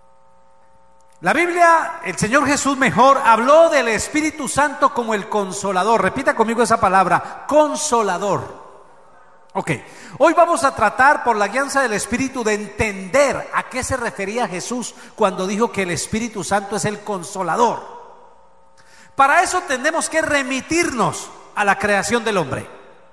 La Biblia, el Señor Jesús mejor habló del Espíritu Santo como el consolador. Repita conmigo esa palabra, consolador. Ok, hoy vamos a tratar por la guianza del Espíritu de entender a qué se refería Jesús cuando dijo que el Espíritu Santo es el consolador. Para eso tenemos que remitirnos a la creación del hombre.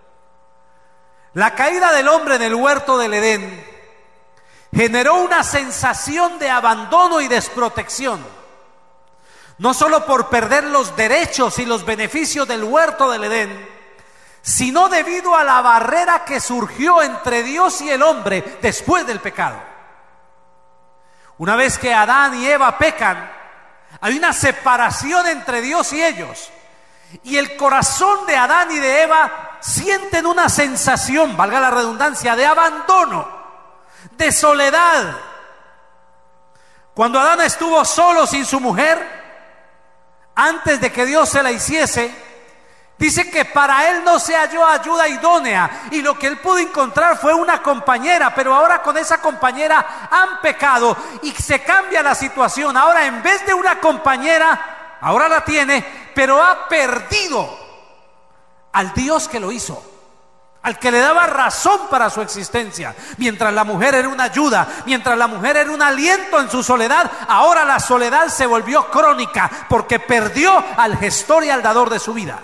La caída del hombre en el huerto del Edén generó una sensación de abandono y desprotección, no solo por perder los derechos y los beneficios del huerto del Edén, sino debido a la barrera que surgió entre Dios y el hombre después del pecado. Una vez que Adán y Eva pecan, hay una separación entre Dios y ellos, y el corazón de Adán y de Eva sienten una sensación, valga la redundancia, de abandono, de soledad. Cuando Adán estuvo solo sin su mujer, antes de que Dios se la hiciese, dice que para él no se halló ayuda idónea, y lo que él pudo encontrar fue una compañera, pero ahora con esa compañera han pecado y se cambia la situación. Ahora en vez de una compañera, ahora la tiene, pero ha perdido al Dios que lo hizo, al que le daba razón para su existencia. Mientras la mujer era una ayuda, mientras la mujer era un aliento en su soledad, ahora la soledad se volvió crónica porque perdió al gestor y al dador de su vida.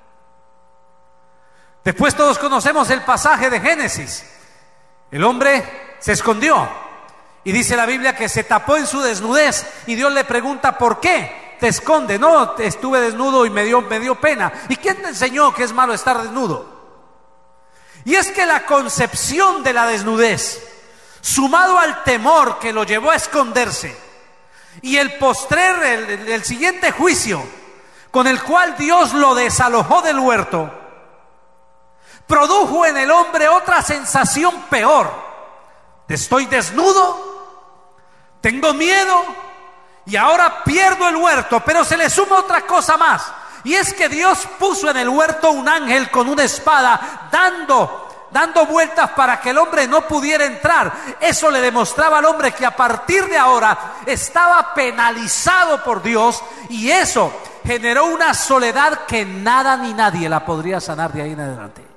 Después todos conocemos el pasaje de Génesis. El hombre se escondió y dice la Biblia que se tapó en su desnudez, y Dios le pregunta: ¿por qué te esconde? No, estuve desnudo y me dio pena. ¿Y quién te enseñó que es malo estar desnudo? Y es que la concepción de la desnudez, sumado al temor que lo llevó a esconderse, y el postrer, el siguiente juicio con el cual Dios lo desalojó del huerto, produjo en el hombre otra sensación peor: estoy desnudo, tengo miedo y ahora pierdo el huerto. Pero se le suma otra cosa más, y es que Dios puso en el huerto un ángel con una espada dando vueltas para que el hombre no pudiera entrar. Eso le demostraba al hombre que a partir de ahora estaba penalizado por Dios, y eso generó una soledad que nada ni nadie la podría sanar de ahí en adelante.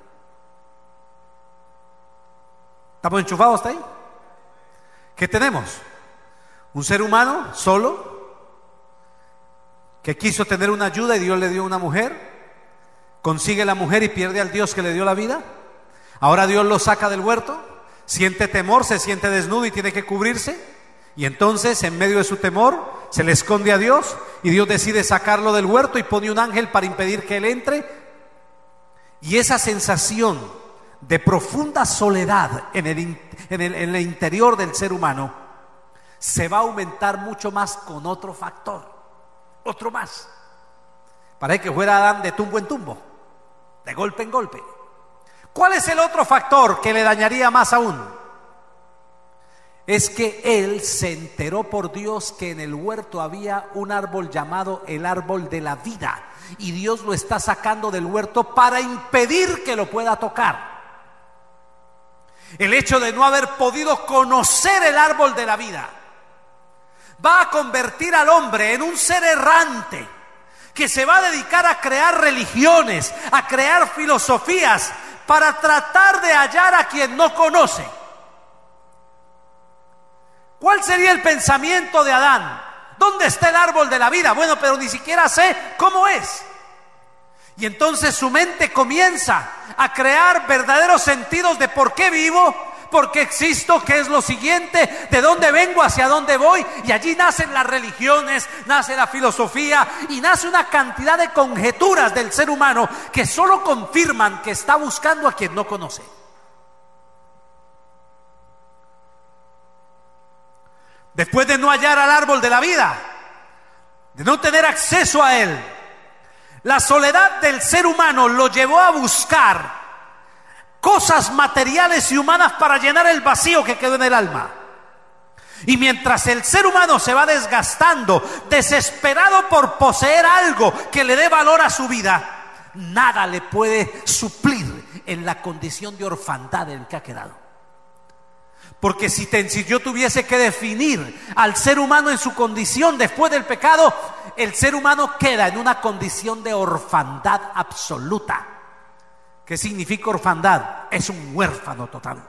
¿Estamos enchufados hasta ahí? ¿Qué tenemos? Un ser humano solo, que quiso tener una ayuda y Dios le dio una mujer, consigue la mujer y pierde al Dios que le dio la vida. Ahora Dios lo saca del huerto, siente temor, se siente desnudo y tiene que cubrirse, y entonces en medio de su temor se le esconde a Dios, y Dios decide sacarlo del huerto y pone un ángel para impedir que él entre. Y esa sensación de profunda soledad en el interior del ser humano se va a aumentar mucho más con otro factor, otro más. Parece que fuera Adán de tumbo en tumbo, de golpe en golpe. ¿Cuál es el otro factor que le dañaría más aún? Es que él se enteró por Dios que en el huerto había un árbol llamado el árbol de la vida, y Dios lo está sacando del huerto para impedir que lo pueda tocar. El hecho de no haber podido conocer el árbol de la vida va a convertir al hombre en un ser errante que se va a dedicar a crear religiones, a crear filosofías para tratar de hallar a quien no conoce. ¿Cuál sería el pensamiento de Adán? ¿Dónde está el árbol de la vida? Bueno, pero ni siquiera sé cómo es. Y entonces su mente comienza a crear verdaderos sentidos de por qué vivo, por qué existo, qué es lo siguiente, de dónde vengo, hacia dónde voy. Y allí nacen las religiones, nace la filosofía y nace una cantidad de conjeturas del ser humano que solo confirman que está buscando a quien no conoce. Después de no hallar al árbol de la vida, de no tener acceso a él, la soledad del ser humano lo llevó a buscar cosas materiales y humanas para llenar el vacío que quedó en el alma. Y mientras el ser humano se va desgastando, desesperado por poseer algo que le dé valor a su vida, nada le puede suplir en la condición de orfandad en que ha quedado. Porque si yo tuviese que definir al ser humano en su condición después del pecado, el ser humano queda en una condición de orfandad absoluta. ¿Qué significa orfandad? Es un huérfano total.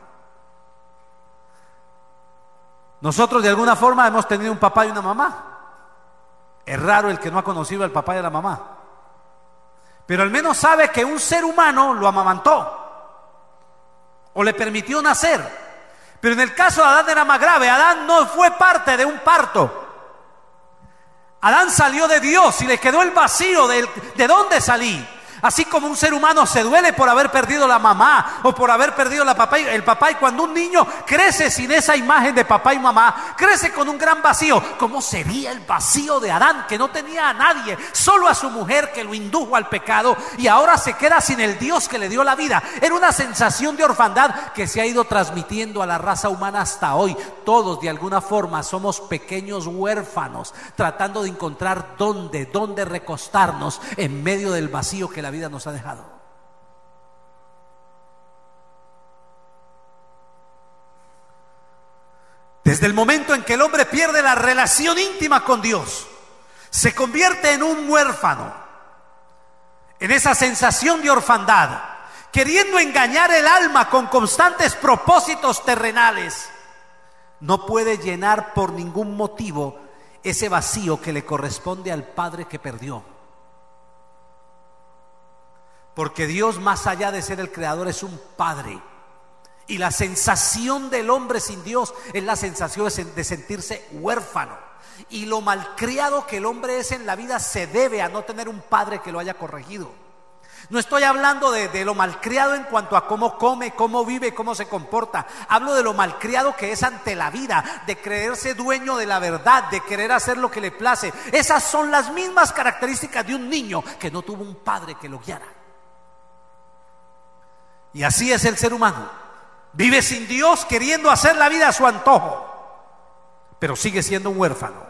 Nosotros de alguna forma hemos tenido un papá y una mamá. Es raro el que no ha conocido al papá y a la mamá. Pero al menos sabe que un ser humano lo amamantó o le permitió nacer. Pero en el caso de Adán era más grave. Adán no fue parte de un parto. Adán salió de Dios y le quedó el vacío de dónde salí. Así como un ser humano se duele por haber perdido la mamá o por haber perdido el papá, y cuando un niño crece sin esa imagen de papá y mamá, crece con un gran vacío. ¿Cómo sería el vacío de Adán, que no tenía a nadie, solo a su mujer que lo indujo al pecado, y ahora se queda sin el Dios que le dio la vida? Era una sensación de orfandad que se ha ido transmitiendo a la raza humana hasta hoy. Todos de alguna forma somos pequeños huérfanos tratando de encontrar dónde recostarnos en medio del vacío que la vida nos ha dejado. Desde el momento en que el hombre pierde la relación íntima con Dios, se convierte en un huérfano, en esa sensación de orfandad, queriendo engañar el alma con constantes propósitos terrenales. No puede llenar por ningún motivo ese vacío que le corresponde al padre que perdió. Porque Dios, más allá de ser el creador, es un padre. Y la sensación del hombre sin Dios es la sensación de sentirse huérfano. Y lo malcriado que el hombre es en la vida se debe a no tener un padre que lo haya corregido. No estoy hablando de lo malcriado en cuanto a cómo come, cómo vive, cómo se comporta. Hablo de lo malcriado que es ante la vida, de creerse dueño de la verdad, de querer hacer lo que le place. Esas son las mismas características de un niño que no tuvo un padre que lo guiara. Y así es el ser humano. Vive sin Dios, queriendo hacer la vida a su antojo, pero sigue siendo un huérfano.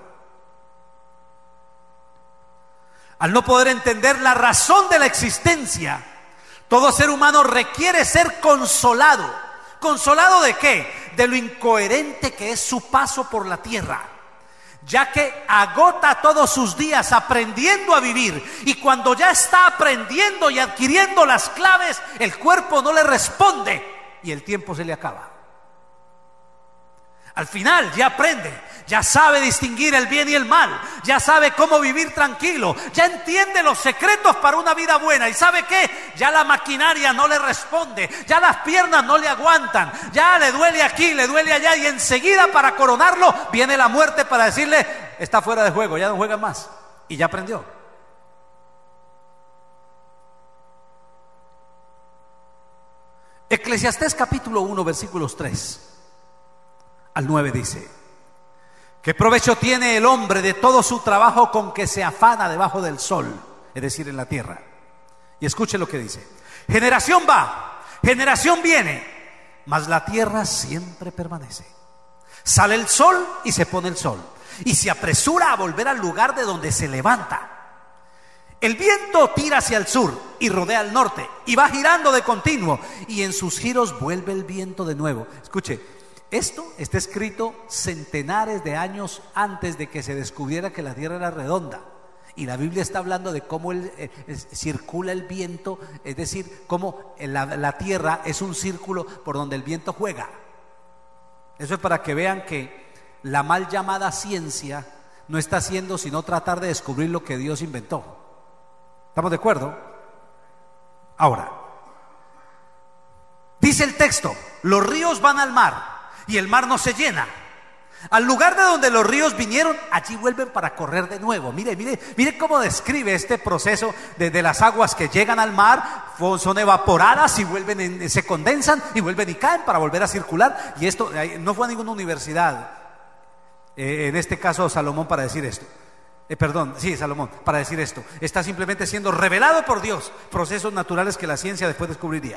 Al no poder entender la razón de la existencia, todo ser humano requiere ser consolado. ¿Consolado de qué? De lo incoherente que es su paso por la tierra, ya que agota todos sus días aprendiendo a vivir, y cuando ya está aprendiendo y adquiriendo las claves, el cuerpo no le responde y el tiempo se le acaba. Al final ya aprende, ya sabe distinguir el bien y el mal, ya sabe cómo vivir tranquilo, ya entiende los secretos para una vida buena. ¿Y sabe qué? Ya la maquinaria no le responde, ya las piernas no le aguantan, ya le duele aquí, le duele allá, y enseguida, para coronarlo, viene la muerte para decirle: está fuera de juego, ya no juega más. Y ya aprendió. Eclesiastés capítulo 1 versículos 3 al 9 dice: ¿qué provecho tiene el hombre de todo su trabajo con que se afana debajo del sol? Es decir, en la tierra. Y escuche lo que dice: generación va, generación viene, mas la tierra siempre permanece. Sale el sol y se pone el sol, y se apresura a volver al lugar de donde se levanta. El viento tira hacia el sur y rodea al norte, y va girando de continuo, y en sus giros vuelve el viento de nuevo. Escuche, esto está escrito centenares de años antes de que se descubriera que la tierra era redonda. Y la Biblia está hablando de cómo circula el viento, es decir, cómo la tierra es un círculo por donde el viento juega. Eso es para que vean que la mal llamada ciencia no está haciendo sino tratar de descubrir lo que Dios inventó. ¿Estamos de acuerdo? Ahora, dice el texto: los ríos van al mar y el mar no se llena. Al lugar de donde los ríos vinieron, allí vuelven para correr de nuevo. Mire cómo describe este proceso de las aguas que llegan al mar, son evaporadas y vuelven, se condensan y vuelven y caen para volver a circular. Y esto no fue a ninguna universidad, en este caso Salomón, para decir esto. Salomón, para decir esto. Está simplemente siendo revelado por Dios, procesos naturales que la ciencia después descubriría.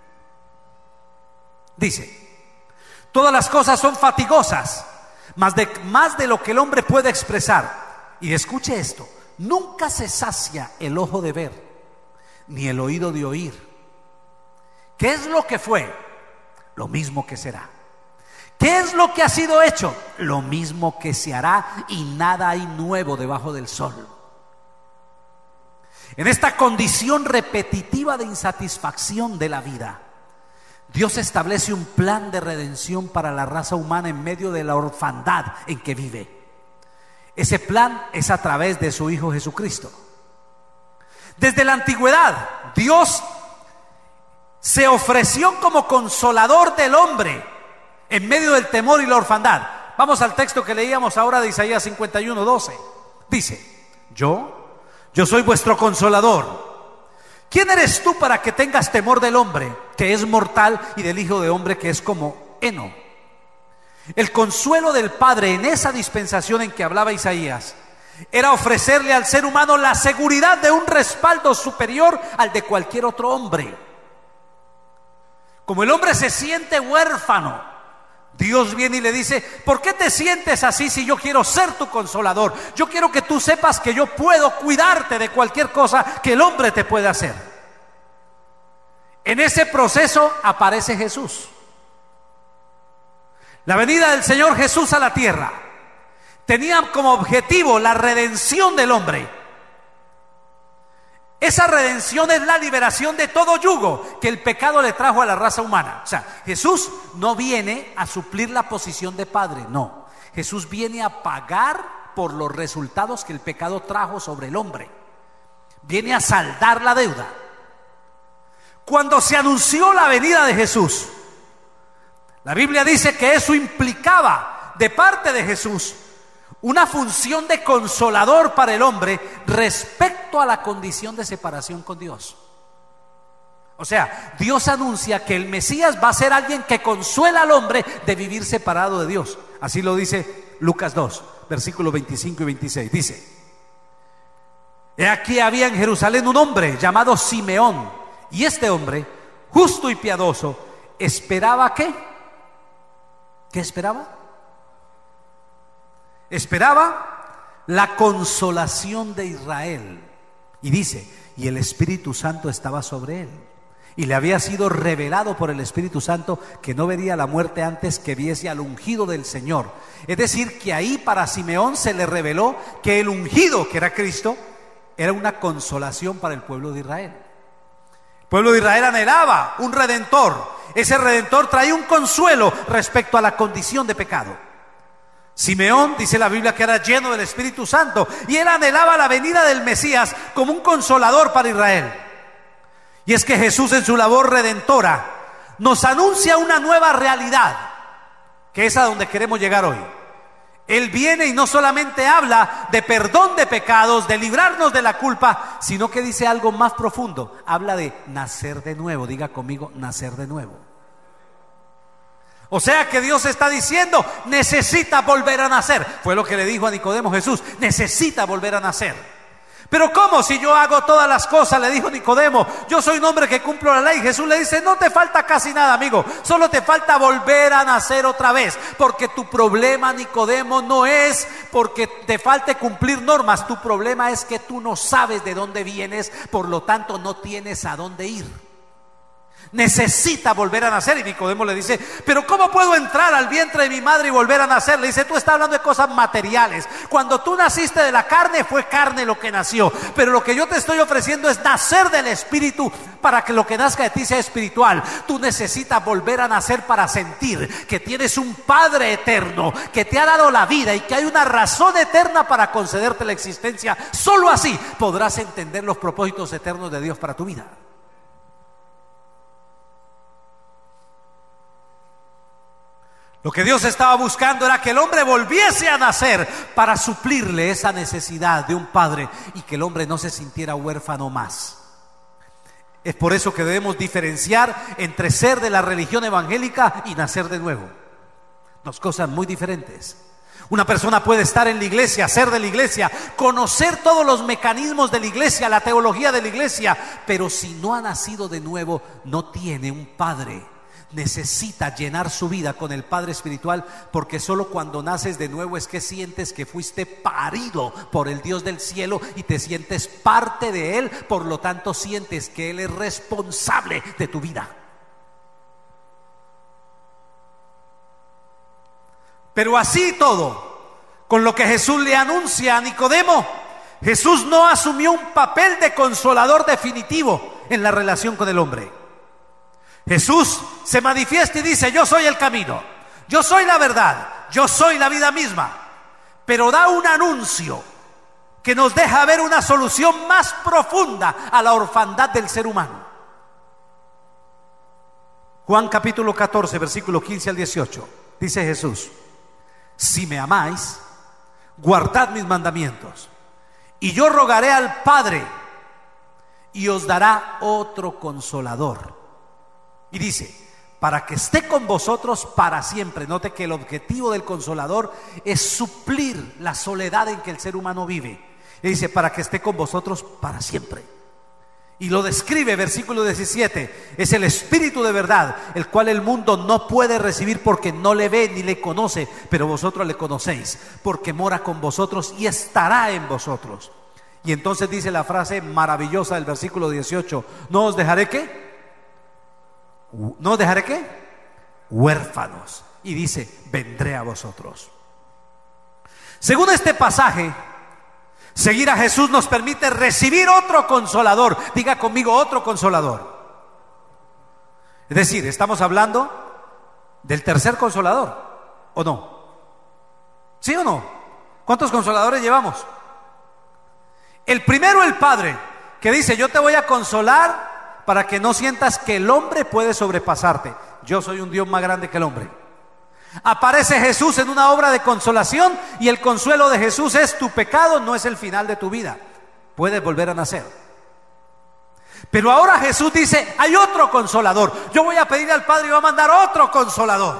Dice: todas las cosas son fatigosas, más de lo que el hombre puede expresar. Y escuche esto: nunca se sacia el ojo de ver, ni el oído de oír. ¿Qué es lo que fue? Lo mismo que será. ¿Qué es lo que ha sido hecho? Lo mismo que se hará, y nada hay nuevo debajo del sol. En esta condición repetitiva de insatisfacción de la vida, Dios establece un plan de redención para la raza humana en medio de la orfandad en que vive. Ese plan es a través de su Hijo Jesucristo. Desde la antigüedad, Dios se ofreció como consolador del hombre en medio del temor y la orfandad. Vamos al texto que leíamos ahora de Isaías 51:12. Dice: Yo soy vuestro consolador. ¿Quién eres tú para que tengas temor del hombre, que es mortal, y del hijo de hombre, que es como heno? El consuelo del Padre en esa dispensación en que hablaba Isaías era ofrecerle al ser humano la seguridad de un respaldo superior al de cualquier otro hombre. Como el hombre se siente huérfano, Dios viene y le dice: ¿por qué te sientes así si yo quiero ser tu consolador? Yo quiero que tú sepas que yo puedo cuidarte de cualquier cosa que el hombre te pueda hacer. En ese proceso aparece Jesús. La venida del Señor Jesús a la tierra tenía como objetivo la redención del hombre. Esa redención es la liberación de todo yugo que el pecado le trajo a la raza humana. O sea, Jesús no viene a suplir la posición de padre, no. Jesús viene a pagar por los resultados que el pecado trajo sobre el hombre. Viene a saldar la deuda. Cuando se anunció la venida de Jesús, la Biblia dice que eso implicaba de parte de Jesús una función de consolador para el hombre respecto a la condición de separación con Dios. O sea, Dios anuncia que el Mesías va a ser alguien que consuela al hombre de vivir separado de Dios. Así lo dice Lucas 2, versículos 25 y 26. Dice: He aquí había en Jerusalén un hombre llamado Simeón, y este hombre, justo y piadoso, esperaba ¿qué? ¿Qué esperaba? Esperaba la consolación de Israel. Y dice: y el Espíritu Santo estaba sobre él, y le había sido revelado por el Espíritu Santo que no vería la muerte antes que viese al ungido del Señor. Es decir, que ahí para Simeón se le reveló que el ungido, que era Cristo, era una consolación para el pueblo de Israel. El pueblo de Israel anhelaba un redentor. Ese redentor traía un consuelo respecto a la condición de pecado. Simeón, dice la Biblia, que era lleno del Espíritu Santo, y él anhelaba la venida del Mesías como un consolador para Israel. Y es que Jesús, en su labor redentora, nos anuncia una nueva realidad, que es a donde queremos llegar hoy. Él viene y no solamente habla de perdón de pecados, de librarnos de la culpa, sino que dice algo más profundo. Habla de nacer de nuevo. Diga conmigo: nacer de nuevo. O sea que Dios está diciendo: necesita volver a nacer. Fue lo que le dijo a Nicodemo Jesús: necesita volver a nacer. Pero ¿cómo? Si yo hago todas las cosas, le dijo Nicodemo, yo soy un hombre que cumplo la ley. Jesús le dice: no te falta casi nada, amigo, solo te falta volver a nacer otra vez. Porque tu problema, Nicodemo, no es porque te falte cumplir normas. Tu problema es que tú no sabes de dónde vienes, por lo tanto no tienes a dónde ir. Necesita volver a nacer. Y Nicodemo le dice: pero ¿cómo puedo entrar al vientre de mi madre y volver a nacer? Le dice: tú estás hablando de cosas materiales. Cuando tú naciste de la carne, fue carne lo que nació, pero lo que yo te estoy ofreciendo es nacer del Espíritu, para que lo que nazca de ti sea espiritual. Tú necesitas volver a nacer para sentir que tienes un Padre eterno que te ha dado la vida y que hay una razón eterna para concederte la existencia. Solo así podrás entender los propósitos eternos de Dios para tu vida. Lo que Dios estaba buscando era que el hombre volviese a nacer para suplirle esa necesidad de un padre y que el hombre no se sintiera huérfano más. Es por eso que debemos diferenciar entre ser de la religión evangélica y nacer de nuevo. Dos cosas muy diferentes. Una persona puede estar en la iglesia, ser de la iglesia, conocer todos los mecanismos de la iglesia, la teología de la iglesia, pero si no ha nacido de nuevo, no tiene un padre. Necesita llenar su vida con el Padre espiritual, porque solo cuando naces de nuevo es que sientes que fuiste parido por el Dios del cielo y te sientes parte de Él. Por lo tanto sientes que Él es responsable de tu vida. Pero así todo, con lo que Jesús le anuncia a Nicodemo, Jesús no asumió un papel de consolador definitivo en la relación con el hombre. Jesús se manifiesta y dice: yo soy el camino, yo soy la verdad, yo soy la vida misma. Pero da un anuncio que nos deja ver una solución más profunda a la orfandad del ser humano. Juan capítulo 14, versículo 15 al 18, dice Jesús: si me amáis, guardad mis mandamientos, y yo rogaré al Padre, y os dará otro consolador. Y dice: para que esté con vosotros para siempre. Note que el objetivo del consolador es suplir la soledad en que el ser humano vive. Y dice: para que esté con vosotros para siempre. Y lo describe, versículo 17: es el Espíritu de verdad, el cual el mundo no puede recibir porque no le ve ni le conoce, pero vosotros le conocéis, porque mora con vosotros y estará en vosotros. Y entonces dice la frase maravillosa del versículo 18: no os dejaré ¿qué? No os dejaré ¿qué? Huérfanos. Y dice: vendré a vosotros. Según este pasaje, seguir a Jesús nos permite recibir otro consolador. Diga conmigo: otro consolador. Es decir, estamos hablando del tercer consolador, ¿o no? ¿Sí o no? ¿Cuántos consoladores llevamos? El primero, el Padre, que dice: yo te voy a consolar para que no sientas que el hombre puede sobrepasarte. Yo soy un Dios más grande que el hombre. Aparece Jesús en una obra de consolación, y el consuelo de Jesús es: tu pecado no es el final de tu vida, puedes volver a nacer. Pero ahora Jesús dice: hay otro consolador. Yo voy a pedir al Padre y va a mandar otro consolador.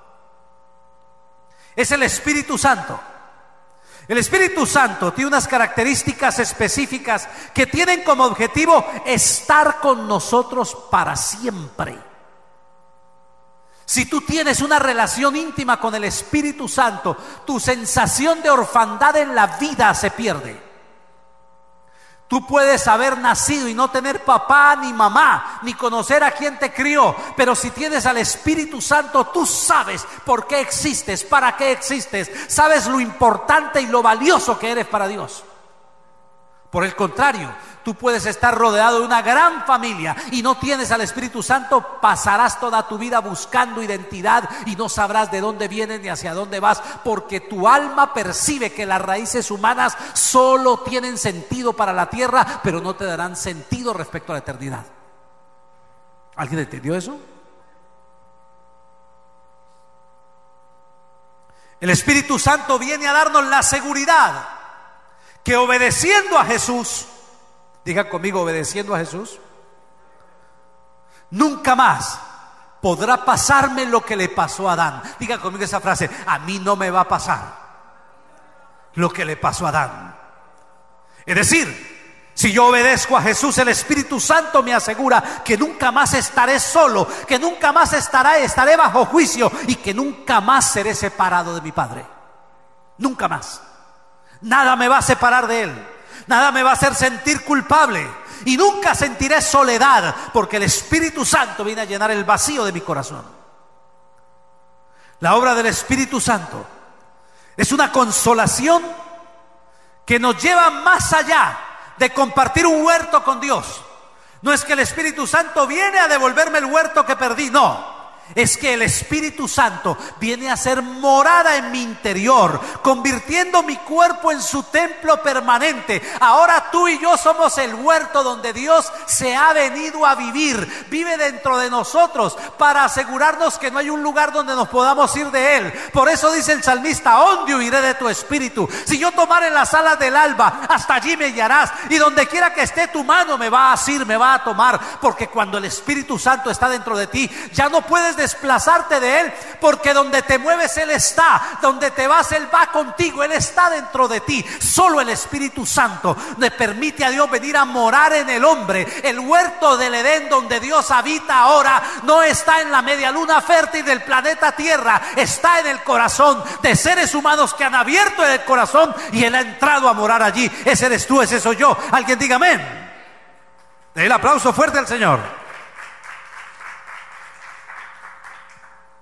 Es el Espíritu Santo. El Espíritu Santo tiene unas características específicas que tienen como objetivo estar con nosotros para siempre. Si tú tienes una relación íntima con el Espíritu Santo, tu sensación de orfandad en la vida se pierde. Tú puedes haber nacido y no tener papá ni mamá, ni conocer a quien te crió, pero si tienes al Espíritu Santo, tú sabes por qué existes, para qué existes, sabes lo importante y lo valioso que eres para Dios. Por el contrario, tú puedes estar rodeado de una gran familia y no tienes al Espíritu Santo, pasarás toda tu vida buscando identidad y no sabrás de dónde vienes ni hacia dónde vas, porque tu alma percibe que las raíces humanas solo tienen sentido para la tierra, pero no te darán sentido respecto a la eternidad. ¿Alguien entendió eso? El Espíritu Santo viene a darnos la seguridad que obedeciendo a Jesús, diga conmigo: obedeciendo a Jesús, nunca más podrá pasarme lo que le pasó a Adán. Diga conmigo esa frase: a mí no me va a pasar lo que le pasó a Adán. Es decir, si yo obedezco a Jesús, el Espíritu Santo me asegura que nunca más estaré solo, que nunca más estaré bajo juicio, y que nunca más seré separado de mi Padre. Nunca más. Nada me va a separar de Él, nada me va a hacer sentir culpable, y nunca sentiré soledad, porque el Espíritu Santo viene a llenar el vacío de mi corazón. La obra del Espíritu Santo es una consolación que nos lleva más allá de compartir un huerto con Dios. No es que el Espíritu Santo viene a devolverme el huerto que perdí, no. Es que el Espíritu Santo viene a ser morada en mi interior, convirtiendo mi cuerpo en su templo permanente. Ahora tú y yo somos el huerto donde Dios se ha venido a vivir. Vive dentro de nosotros para asegurarnos que no hay un lugar donde nos podamos ir de Él. Por eso dice el salmista: ¿a dónde huiré de tu Espíritu? Si yo tomare en las alas del alba, hasta allí me guiarás, y donde quiera que esté tu mano me va a asir, me va a tomar. Porque cuando el Espíritu Santo está dentro de ti, ya no puedes desplazarte de Él, porque donde te mueves Él está, donde te vas Él va contigo, Él está dentro de ti. Solo el Espíritu Santo le permite a Dios venir a morar en el hombre. El huerto del Edén donde Dios habita ahora no está en la media luna fértil del planeta Tierra, está en el corazón de seres humanos que han abierto el corazón y Él ha entrado a morar allí. Ese eres tú, ese soy yo. Alguien diga amén. Den el aplauso fuerte al Señor.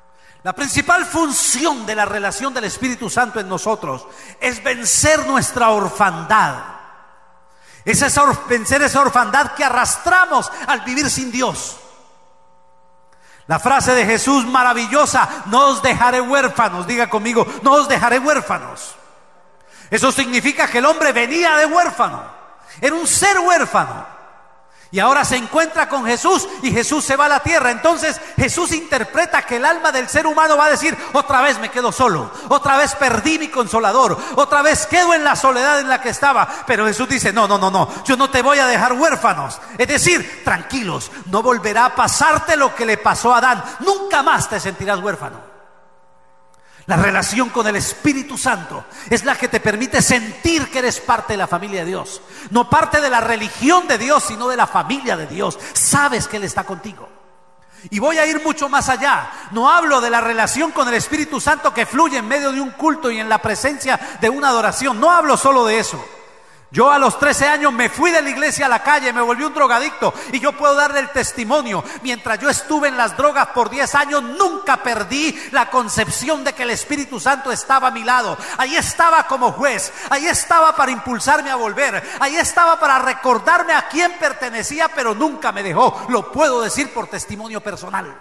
La principal función de la relación del Espíritu Santo en nosotros es vencer nuestra orfandad. Es vencer esa orfandad que arrastramos al vivir sin Dios. La frase de Jesús maravillosa: no os dejaré huérfanos. Diga conmigo: no os dejaré huérfanos. Eso significa que el hombre venía de huérfano, era un ser huérfano, y ahora se encuentra con Jesús y Jesús se va a la tierra. Entonces Jesús interpreta que el alma del ser humano va a decir: otra vez me quedo solo, otra vez perdí mi consolador, otra vez quedo en la soledad en la que estaba. Pero Jesús dice: no, yo no te voy a dejar huérfanos. Es decir, tranquilos, no volverá a pasarte lo que le pasó a Adán, nunca más te sentirás huérfano. La relación con el Espíritu Santo es la que te permite sentir que eres parte de la familia de Dios. No parte de la religión de Dios, sino de la familia de Dios. Sabes que Él está contigo. Y voy a ir mucho más allá. No hablo de la relación con el Espíritu Santo que fluye en medio de un culto y en la presencia de una adoración. No hablo solo de eso. Yo a los 13 años me fui de la iglesia a la calle, me volví un drogadicto, y yo puedo darle el testimonio: mientras yo estuve en las drogas por 10 años, nunca perdí la concepción de que el Espíritu Santo estaba a mi lado. Ahí estaba como juez, ahí estaba para impulsarme a volver, ahí estaba para recordarme a quién pertenecía, pero nunca me dejó. Lo puedo decir por testimonio personal.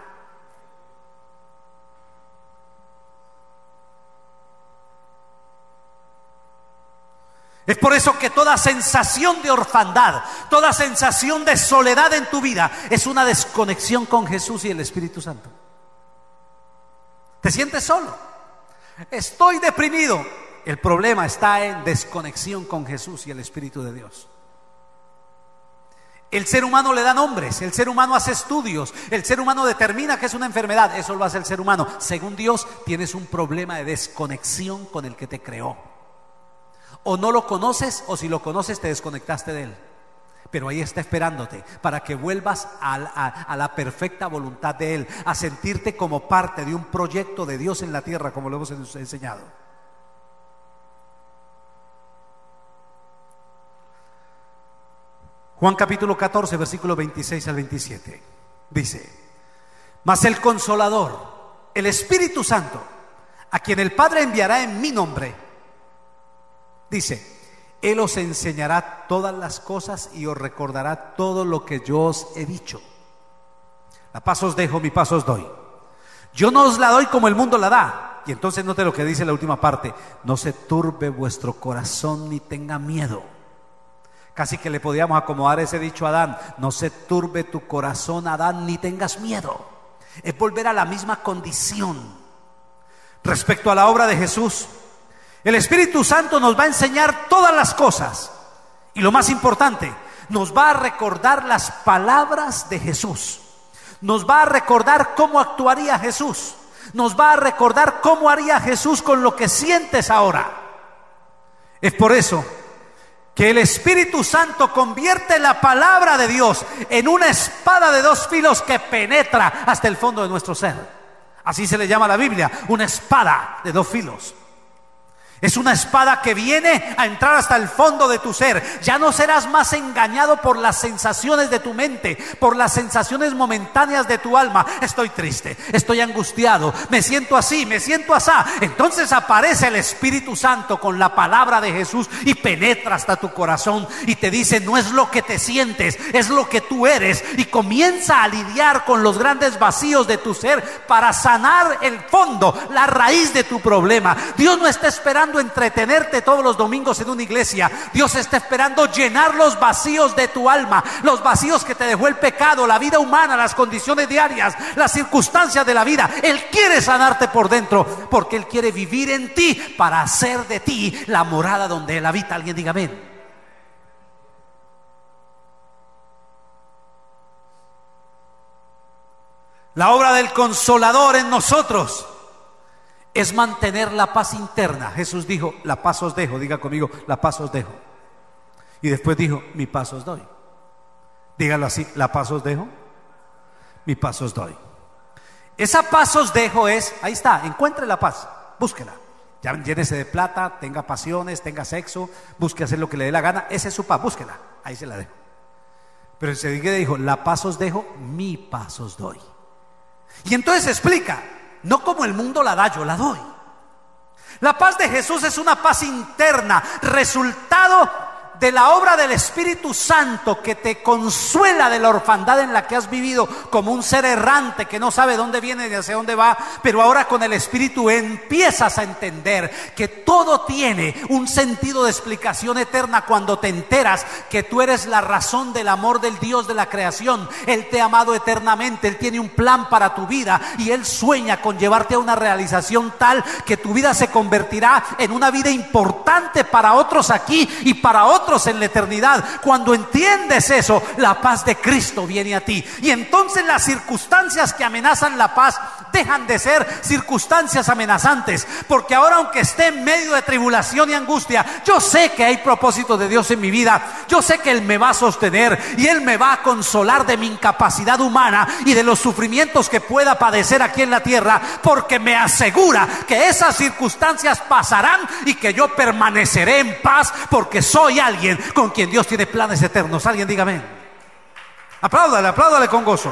Es por eso que toda sensación de orfandad, toda sensación de soledad en tu vida es una desconexión con Jesús y el Espíritu Santo. ¿Te sientes solo? Estoy deprimido. El problema está en desconexión con Jesús y el Espíritu de Dios. El ser humano le da nombres, el ser humano hace estudios, el ser humano determina que es una enfermedad. Eso lo hace el ser humano. Según Dios, tienes un problema de desconexión con el que te creó. O no lo conoces, o si lo conoces te desconectaste de Él. Pero ahí está esperándote para que vuelvas a la perfecta voluntad de Él, a sentirte como parte de un proyecto de Dios en la tierra, como lo hemos enseñado. Juan capítulo 14, versículo 26 al 27 dice: mas el Consolador, el Espíritu Santo, a quien el Padre enviará en mi nombre, dice, Él os enseñará todas las cosas y os recordará todo lo que yo os he dicho. La paz os dejo, mi paz os doy. Yo no os la doy como el mundo la da. Y entonces note lo que dice la última parte: no se turbe vuestro corazón ni tenga miedo. Casi que le podíamos acomodar ese dicho a Adán: no se turbe tu corazón, Adán, ni tengas miedo. Es volver a la misma condición. Respecto a la obra de Jesús, el Espíritu Santo nos va a enseñar todas las cosas. Y lo más importante, nos va a recordar las palabras de Jesús. Nos va a recordar cómo actuaría Jesús. Nos va a recordar cómo haría Jesús con lo que sientes ahora. Es por eso que el Espíritu Santo convierte la palabra de Dios en una espada de dos filos que penetra hasta el fondo de nuestro ser. Así se le llama a la Biblia, una espada de dos filos. Es una espada que viene a entrar hasta el fondo de tu ser. Ya no serás más engañado por las sensaciones de tu mente, por las sensaciones momentáneas de tu alma. Estoy triste, estoy angustiado, me siento así, me siento asá. Entonces aparece el Espíritu Santo con la palabra de Jesús y penetra hasta tu corazón y te dice: no es lo que te sientes, es lo que tú eres. Y comienza a lidiar con los grandes vacíos de tu ser para sanar el fondo, la raíz de tu problema. Dios no está esperando entretenerte todos los domingos en una iglesia. Dios está esperando llenar los vacíos de tu alma, los vacíos que te dejó el pecado, la vida humana, las condiciones diarias, las circunstancias de la vida. Él quiere sanarte por dentro, porque Él quiere vivir en ti para hacer de ti la morada donde Él habita. Alguien diga amén. La obra del Consolador en nosotros es mantener la paz interna. Jesús dijo: la paz os dejo. Diga conmigo: la paz os dejo. Y después dijo: mi paz os doy. Dígalo así: la paz os dejo, mi paz os doy. Esa paz os dejo es, ahí está, encuentre la paz, búsquela. Ya llénese de plata, tenga pasiones, tenga sexo, busque hacer lo que le dé la gana. Esa es su paz, búsquela, ahí se la dejo. Pero enseguida dijo: la paz os dejo, mi paz os doy. Y entonces explica: no como el mundo la da, yo la doy. La paz de Jesús es una paz interna, resultado de la obra del Espíritu Santo, que te consuela de la orfandad en la que has vivido como un ser errante que no sabe dónde viene ni hacia dónde va. Pero ahora con el Espíritu empiezas a entender que todo tiene un sentido de explicación eterna cuando te enteras que tú eres la razón del amor del Dios de la creación. Él te ha amado eternamente, Él tiene un plan para tu vida y Él sueña con llevarte a una realización tal que tu vida se convertirá en una vida importante para otros aquí y para otros en la eternidad. Cuando entiendes eso, la paz de Cristo viene a ti, y entonces las circunstancias que amenazan la paz dejan de ser circunstancias amenazantes, porque ahora, aunque esté en medio de tribulación y angustia, yo sé que hay propósitos de Dios en mi vida. Yo sé que Él me va a sostener y Él me va a consolar de mi incapacidad humana y de los sufrimientos que pueda padecer aquí en la tierra, porque me asegura que esas circunstancias pasarán y que yo permaneceré en paz, porque soy alguien con quien Dios tiene planes eternos. Alguien diga amén. Apláudale, apláudale con gozo.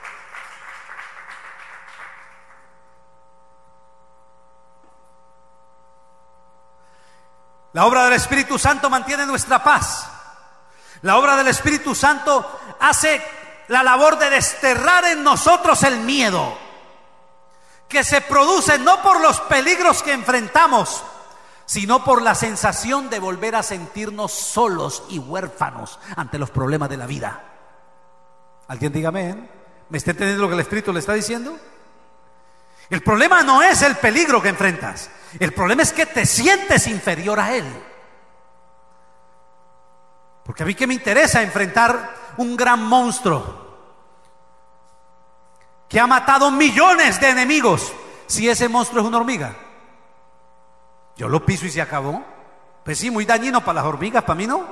La obra del Espíritu Santo mantiene nuestra paz. La obra del Espíritu Santo hace la labor de desterrar en nosotros el miedo, que se produce no por los peligros que enfrentamos, sino por la sensación de volver a sentirnos solos y huérfanos ante los problemas de la vida. ¿Alguien diga amén? ¿Me está entendiendo lo que el Espíritu le está diciendo? El problema no es el peligro que enfrentas. El problema es que te sientes inferior a Él. Porque a mí, ¿qué me interesa enfrentar un gran monstruo que ha matado millones de enemigos si ese monstruo es una hormiga? Yo lo piso y se acabó. Pues sí, muy dañino para las hormigas, para mí no.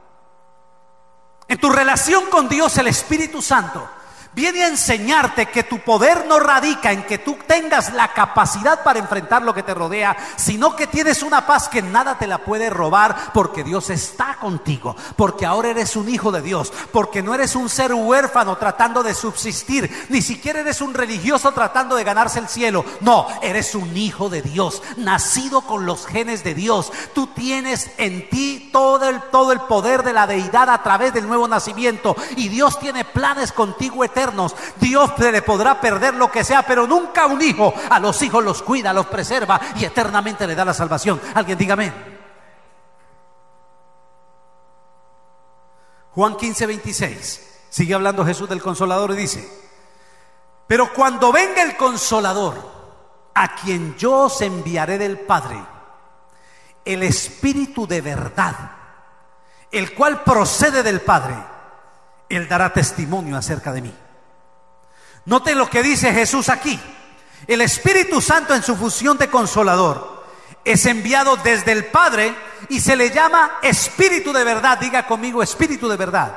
En tu relación con Dios, el Espíritu Santo viene a enseñarte que tu poder no radica en que tú tengas la capacidad para enfrentar lo que te rodea, sino que tienes una paz que nada te la puede robar, porque Dios está contigo, porque ahora eres un hijo de Dios, porque no eres un ser huérfano tratando de subsistir, ni siquiera eres un religioso tratando de ganarse el cielo. No, eres un hijo de Dios, nacido con los genes de Dios. Tú tienes en ti todo el poder de la deidad a través del nuevo nacimiento, y Dios tiene planes contigo eternos. Dios le podrá perder lo que sea, pero nunca un hijo. A los hijos los cuida, los preserva y eternamente le da la salvación. Alguien diga amén. Juan 15:26. Sigue hablando Jesús del Consolador y dice: pero cuando venga el Consolador, a quien yo os enviaré del Padre, el Espíritu de verdad, el cual procede del Padre, Él dará testimonio acerca de mí. Noten lo que dice Jesús aquí. El Espíritu Santo, en su función de Consolador, es enviado desde el Padre y se le llama Espíritu de verdad. Diga conmigo, Espíritu de verdad.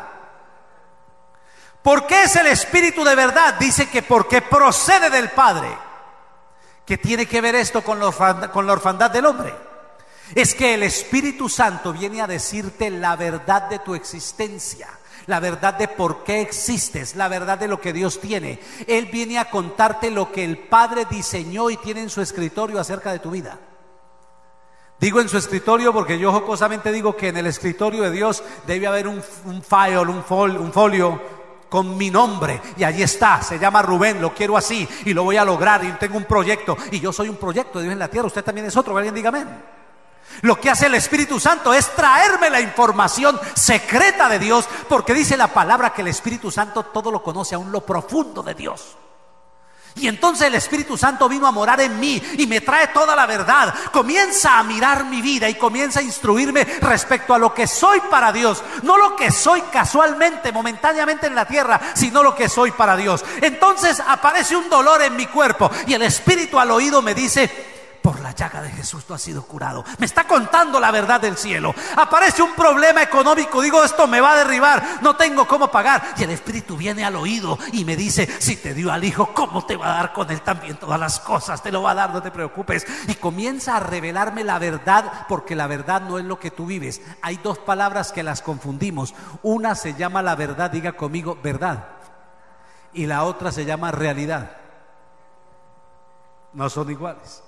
¿Por qué es el Espíritu de verdad? Dice que porque procede del Padre. ¿Qué tiene que ver esto con la orfandad del hombre? Es que el Espíritu Santo viene a decirte la verdad de tu existencia, la verdad de por qué existes, la verdad de lo que Dios tiene. Él viene a contarte lo que el Padre diseñó y tiene en su escritorio acerca de tu vida. Digo en su escritorio porque yo jocosamente digo que en el escritorio de Dios debe haber un folio con mi nombre, y allí está, se llama Rubén, lo quiero así y lo voy a lograr, y tengo un proyecto, y yo soy un proyecto de Dios en la tierra. Usted también es otro. Alguien diga amén. Lo que hace el Espíritu Santo es traerme la información secreta de Dios, porque dice la palabra que el Espíritu Santo todo lo conoce, aún lo profundo de Dios. Y entonces el Espíritu Santo vino a morar en mí y me trae toda la verdad. Comienza a mirar mi vida y comienza a instruirme respecto a lo que soy para Dios. No lo que soy casualmente, momentáneamente en la tierra, sino lo que soy para Dios. Entonces aparece un dolor en mi cuerpo y el Espíritu al oído me dice: por la llaga de Jesús tú has sido curado. Me está contando la verdad del cielo. Aparece un problema económico, digo, esto me va a derribar, no tengo cómo pagar, y el Espíritu viene al oído y me dice: si te dio al Hijo, ¿cómo te va a dar con Él también todas las cosas? Te lo va a dar, no te preocupes. Y comienza a revelarme la verdad, porque la verdad no es lo que tú vives. Hay dos palabras que las confundimos. Una se llama la verdad, diga conmigo, verdad, y la otra se llama realidad. No son iguales.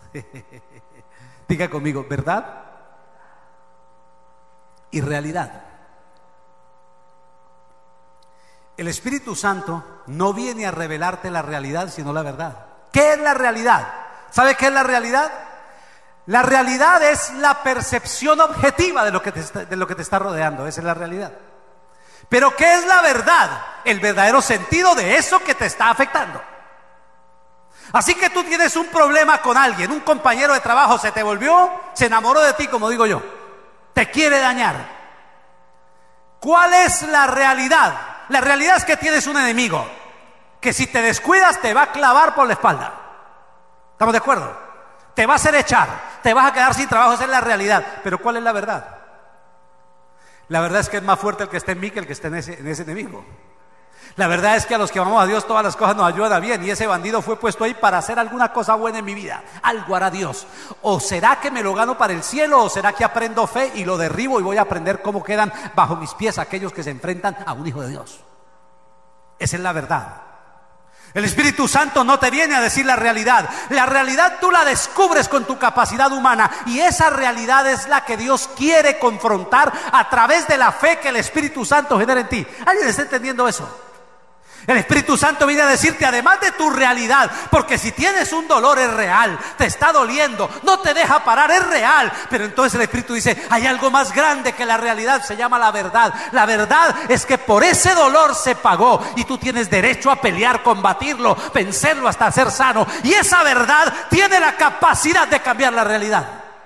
Diga conmigo, verdad y realidad. El Espíritu Santo no viene a revelarte la realidad, sino la verdad. ¿Qué es la realidad? ¿Sabe qué es la realidad? La realidad es la percepción objetiva de lo que te está rodeando. Esa es la realidad. Pero ¿qué es la verdad? El verdadero sentido de eso que te está afectando. Así que tú tienes un problema con alguien, un compañero de trabajo se te volvió, se enamoró de ti, como digo yo, te quiere dañar. ¿Cuál es la realidad? La realidad es que tienes un enemigo que si te descuidas te va a clavar por la espalda. ¿Estamos de acuerdo? Te va a hacer echar, te vas a quedar sin trabajo, esa es la realidad. Pero ¿cuál es la verdad? La verdad es que es más fuerte el que esté en mí que el que esté en ese enemigo. La verdad es que a los que amamos a Dios todas las cosas nos ayudan a bien, y ese bandido fue puesto ahí para hacer alguna cosa buena en mi vida. Algo hará Dios. O será que me lo gano para el cielo, o será que aprendo fe y lo derribo y voy a aprender cómo quedan bajo mis pies aquellos que se enfrentan a un hijo de Dios. Esa es la verdad. El Espíritu Santo no te viene a decir la realidad. La realidad tú la descubres con tu capacidad humana, y esa realidad es la que Dios quiere confrontar a través de la fe que el Espíritu Santo genera en ti. ¿Alguien está entendiendo eso? El Espíritu Santo viene a decirte, además de tu realidad, porque si tienes un dolor es real, te está doliendo, no te deja parar, es real. Pero entonces el Espíritu dice, hay algo más grande que la realidad, se llama la verdad. La verdad es que por ese dolor se pagó, y tú tienes derecho a pelear, combatirlo, vencerlo hasta ser sano. Y esa verdad tiene la capacidad de cambiar la realidad.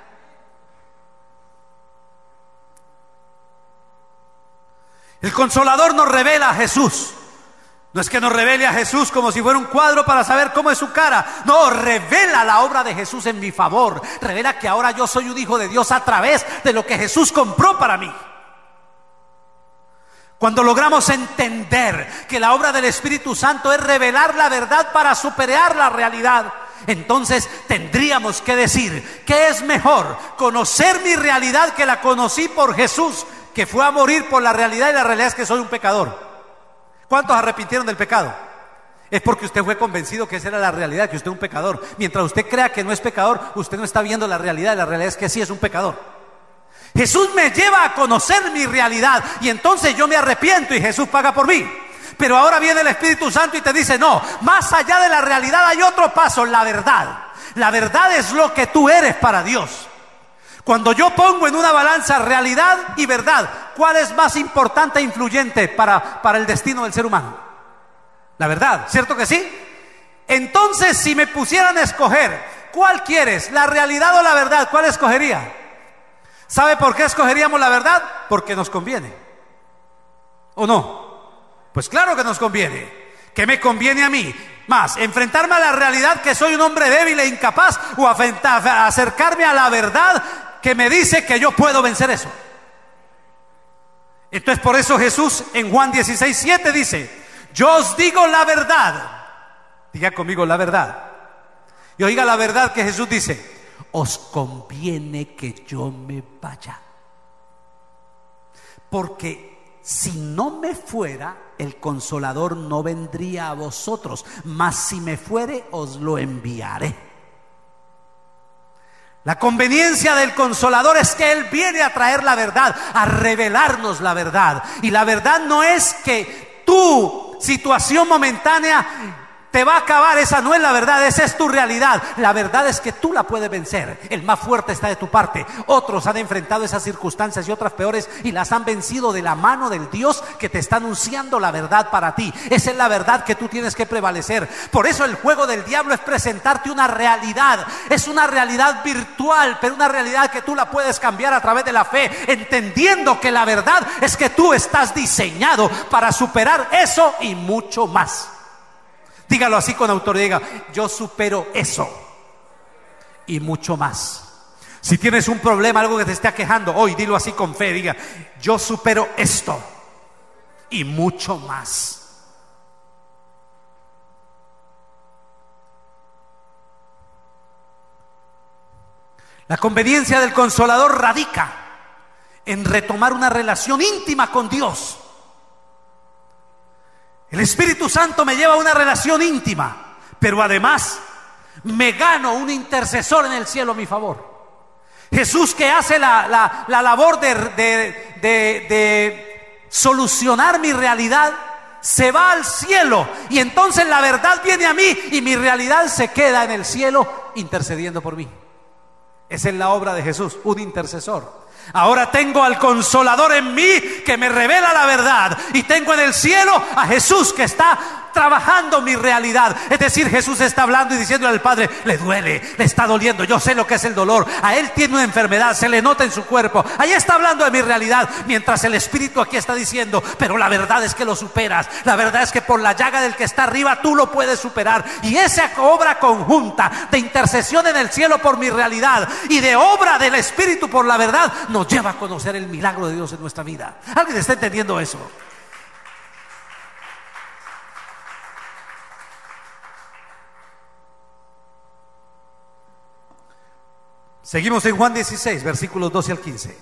El Consolador nos revela a Jesús. No es que nos revele a Jesús como si fuera un cuadro para saber cómo es su cara. No, revela la obra de Jesús en mi favor. Revela que ahora yo soy un hijo de Dios a través de lo que Jesús compró para mí. Cuando logramos entender que la obra del Espíritu Santo es revelar la verdad para superar la realidad, entonces tendríamos que decir, ¿qué es mejor? ¿Conocer mi realidad, que la conocí por Jesús, que fue a morir por la realidad, y la realidad es que soy un pecador? ¿Cuántos arrepintieron del pecado? Es porque usted fue convencido que esa era la realidad, que usted es un pecador. Mientras usted crea que no es pecador, usted no está viendo la realidad, y la realidad es que sí es un pecador. Jesús me lleva a conocer mi realidad, y entonces yo me arrepiento y Jesús paga por mí. Pero ahora viene el Espíritu Santo y te dice, no, más allá de la realidad hay otro paso, la verdad. La verdad es lo que tú eres para Dios. Cuando yo pongo en una balanza realidad y verdad, ¿cuál es más importante e influyente para el destino del ser humano? La verdad, ¿cierto que sí? Entonces, si me pusieran a escoger, ¿cuál quieres? ¿La realidad o la verdad? ¿Cuál escogería? ¿Sabe por qué escogeríamos la verdad? Porque nos conviene. ¿O no? Pues claro que nos conviene. ¿Qué me conviene a mí? Más, enfrentarme a la realidad que soy un hombre débil e incapaz, o acercarme a la verdad que me dice que yo puedo vencer eso. Entonces por eso Jesús en Juan 16:7 dice, yo os digo la verdad. Diga conmigo la verdad. Y oiga la verdad que Jesús dice, os conviene que yo me vaya, porque si no me fuera, el Consolador no vendría a vosotros, mas si me fuere, os lo enviaré. La conveniencia del Consolador es que Él viene a traer la verdad, a revelarnos la verdad. Y la verdad no es que tu situación momentánea te va a acabar, esa no es la verdad, esa es tu realidad. La verdad es que tú la puedes vencer. El más fuerte está de tu parte. Otros han enfrentado esas circunstancias y otras peores y las han vencido de la mano del Dios que te está anunciando la verdad para ti. Esa es la verdad que tú tienes que prevalecer. Por eso el juego del diablo es presentarte una realidad. Es una realidad virtual, pero una realidad que tú la puedes cambiar a través de la fe, entendiendo que la verdad es que tú estás diseñado para superar eso y mucho más. Dígalo así con autoridad, diga, yo supero eso y mucho más. Si tienes un problema, algo que te esté aquejando, hoy dilo así con fe, diga, yo supero esto y mucho más. La conveniencia del Consolador radica en retomar una relación íntima con Dios. El Espíritu Santo me lleva a una relación íntima, pero además me gano un intercesor en el cielo a mi favor. Jesús, que hace la labor de solucionar mi realidad, se va al cielo, y entonces la verdad viene a mí y mi realidad se queda en el cielo intercediendo por mí. Esa es la obra de Jesús, un intercesor. Ahora tengo al Consolador en mí que me revela la verdad, y tengo en el cielo a Jesús que está trabajando mi realidad. Es decir, Jesús está hablando y diciéndole al Padre: le duele, le está doliendo, yo sé lo que es el dolor, a él tiene una enfermedad, se le nota en su cuerpo. Ahí está hablando de mi realidad, mientras el Espíritu aquí está diciendo: pero la verdad es que lo superas, la verdad es que por la llaga del que está arriba tú lo puedes superar. Y esa obra conjunta de intercesión en el cielo por mi realidad y de obra del Espíritu por la verdad nos lleva a conocer el milagro de Dios en nuestra vida. ¿Alguien está entendiendo eso? Seguimos en Juan 16, versículos 12 al 15.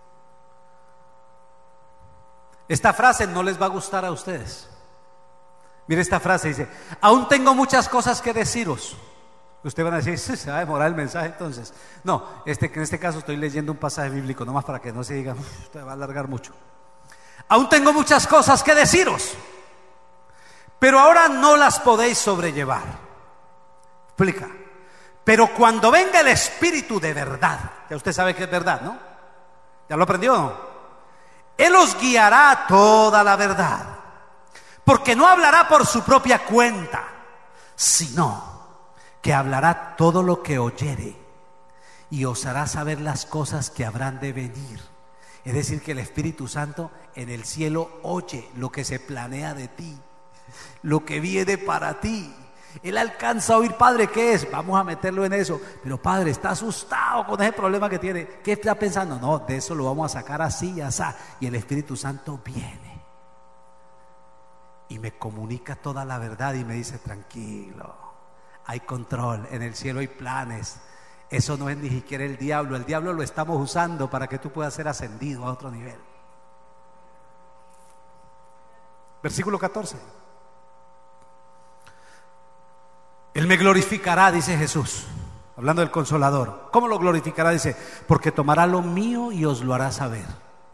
Esta frase no les va a gustar a ustedes. Mire esta frase, dice: aún tengo muchas cosas que deciros. Ustedes van a decir: se va a demorar el mensaje entonces. No, en este caso estoy leyendo un pasaje bíblico, nomás para que no se diga: usted va a alargar mucho. Aún tengo muchas cosas que deciros, pero ahora no las podéis sobrellevar. Explica: pero cuando venga el Espíritu de verdad, ya usted sabe que es verdad, ¿no? ¿Ya lo aprendió o no? Él os guiará a toda la verdad, porque no hablará por su propia cuenta, sino que hablará todo lo que oyere y os hará saber las cosas que habrán de venir. Es decir, que el Espíritu Santo en el cielo oye lo que se planea de ti, lo que viene para ti. Él alcanza a oír: Padre, ¿qué es? Vamos a meterlo en eso. Pero Padre, está asustado con ese problema que tiene. ¿Qué está pensando? No, de eso lo vamos a sacar así y así. Y el Espíritu Santo viene y me comunica toda la verdad y me dice: tranquilo, hay control, en el cielo hay planes. Eso no es ni siquiera el diablo lo estamos usando para que tú puedas ser ascendido a otro nivel. Versículo 14. Él me glorificará, dice Jesús, hablando del Consolador. ¿Cómo lo glorificará? Dice: porque tomará lo mío y os lo hará saber.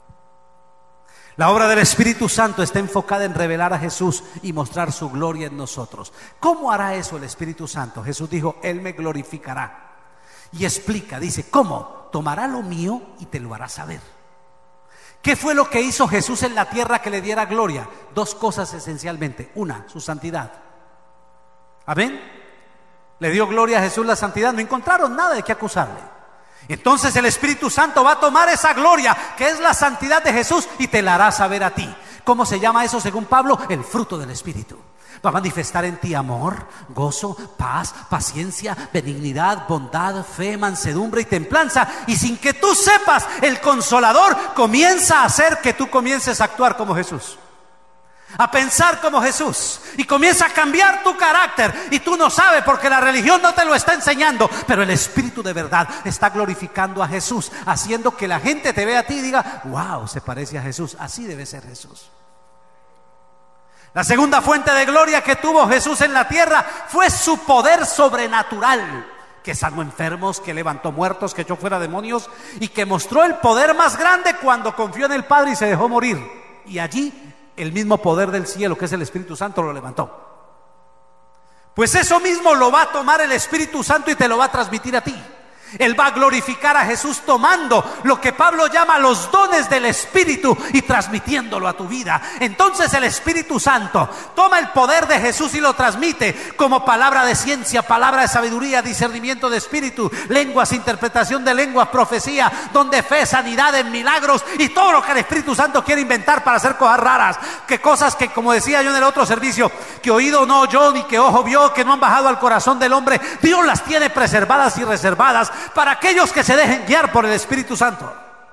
La obra del Espíritu Santo está enfocada en revelar a Jesús y mostrar su gloria en nosotros. ¿Cómo hará eso el Espíritu Santo? Jesús dijo: Él me glorificará. Y explica, dice: ¿cómo? Tomará lo mío y te lo hará saber. ¿Qué fue lo que hizo Jesús en la tierra que le diera gloria? Dos cosas esencialmente. Una, su santidad. ¿Amén? Le dio gloria a Jesús la santidad, no encontraron nada de qué acusarle. Entonces el Espíritu Santo va a tomar esa gloria que es la santidad de Jesús y te la hará saber a ti. ¿Cómo se llama eso según Pablo? El fruto del Espíritu. Va a manifestar en ti amor, gozo, paz, paciencia, benignidad, bondad, fe, mansedumbre y templanza. Y sin que tú sepas, el Consolador comienza a hacer que tú comiences a actuar como Jesús, a pensar como Jesús, y comienza a cambiar tu carácter. Y tú no sabes, porque la religión no te lo está enseñando, pero el Espíritu de verdad está glorificando a Jesús, haciendo que la gente te vea a ti y diga: wow, se parece a Jesús. Así debe ser Jesús. La segunda fuente de gloria que tuvo Jesús en la tierra fue su poder sobrenatural, que sanó enfermos, que levantó muertos, que echó fuera demonios, y que mostró el poder más grande cuando confió en el Padre y se dejó morir. Y allí el mismo poder del cielo, que es el Espíritu Santo, lo levantó. Pues eso mismo lo va a tomar el Espíritu Santo y te lo va a transmitir a ti. Él va a glorificar a Jesús tomando lo que Pablo llama los dones del Espíritu y transmitiéndolo a tu vida. Entonces el Espíritu Santo toma el poder de Jesús y lo transmite como palabra de ciencia, palabra de sabiduría, discernimiento de espíritu, lenguas, interpretación de lenguas, profecía, don de fe, sanidad, en milagros y todo lo que el Espíritu Santo quiere inventar para hacer cosas raras. Que cosas que, como decía yo en el otro servicio, que oído no oyó ni que ojo vio, que no han bajado al corazón del hombre, Dios las tiene preservadas y reservadas para aquellos que se dejen guiar por el Espíritu Santo.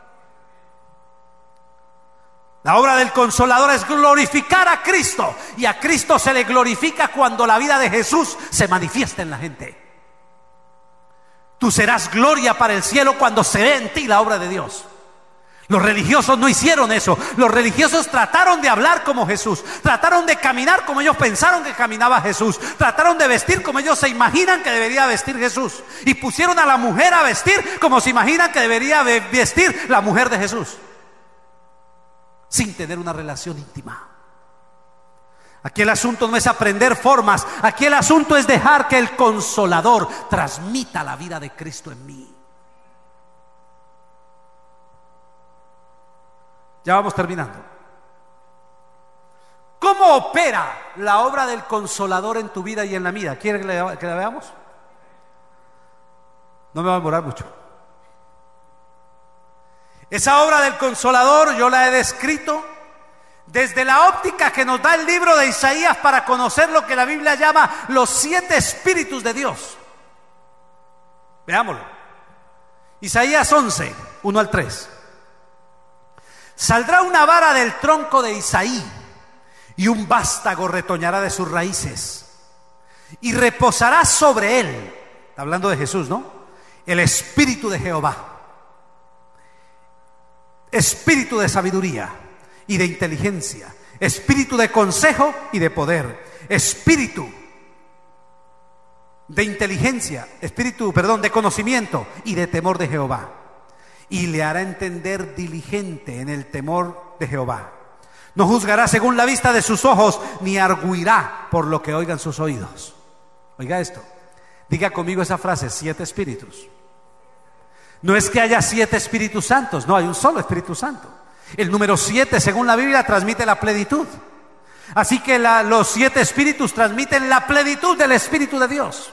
La obra del Consolador es glorificar a Cristo, y a Cristo se le glorifica cuando la vida de Jesús se manifiesta en la gente. Tú serás gloria para el cielo cuando se ve en ti la obra de Dios. Los religiosos no hicieron eso. Los religiosos trataron de hablar como Jesús, trataron de caminar como ellos pensaron que caminaba Jesús, trataron de vestir como ellos se imaginan que debería vestir Jesús, y pusieron a la mujer a vestir como se imaginan que debería vestir la mujer de Jesús, sin tener una relación íntima. Aquí el asunto no es aprender formas, aquí el asunto es dejar que el Consolador transmita la vida de Cristo en mí. Ya vamos terminando. ¿Cómo opera la obra del Consolador en tu vida y en la mía? ¿Quiere que la veamos? No me va a demorar mucho. Esa obra del Consolador yo la he descrito desde la óptica que nos da el libro de Isaías para conocer lo que la Biblia llama los 7 espíritus de Dios. Veámoslo. Isaías 11, 1 al 3. Saldrá una vara del tronco de Isaí, y un vástago retoñará de sus raíces, y reposará sobre él, está hablando de Jesús, ¿no?, el espíritu de Jehová, espíritu de sabiduría y de inteligencia, espíritu de consejo y de poder, espíritu de inteligencia, de conocimiento y de temor de Jehová. Y le hará entender diligente en el temor de Jehová. No juzgará según la vista de sus ojos, ni arguirá por lo que oigan sus oídos. Oiga esto, diga conmigo esa frase: 7 espíritus. No es que haya 7 Espíritus Santos, no, hay un solo Espíritu Santo. El número 7, según la Biblia, transmite la plenitud. Así que los 7 espíritus transmiten la plenitud del Espíritu de Dios.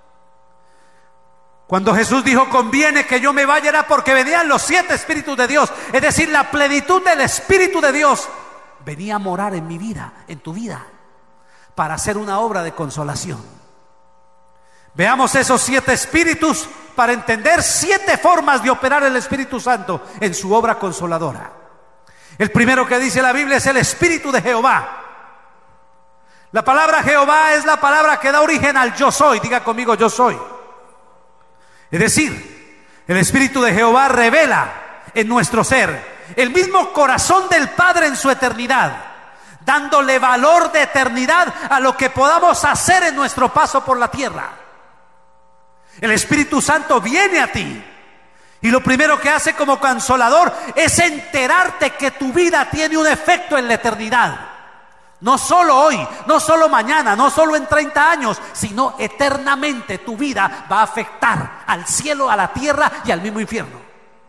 Cuando Jesús dijo: conviene que yo me vaya, era porque venían los 7 espíritus de Dios. Es decir, la plenitud del Espíritu de Dios venía a morar en mi vida, en tu vida, para hacer una obra de consolación. Veamos esos 7 espíritus para entender 7 formas de operar el Espíritu Santo en su obra consoladora. El primero que dice la Biblia es el Espíritu de Jehová. La palabra Jehová es la palabra que da origen al yo soy. Diga conmigo: yo soy. Es decir, el Espíritu de Jehová revela en nuestro ser el mismo corazón del Padre en su eternidad, dándole valor de eternidad a lo que podamos hacer en nuestro paso por la tierra. El Espíritu Santo viene a ti y lo primero que hace como consolador es enterarte que tu vida tiene un efecto en la eternidad. No solo hoy, no solo mañana, no solo en 30 años, sino eternamente tu vida va a afectar al cielo, a la tierra y al mismo infierno.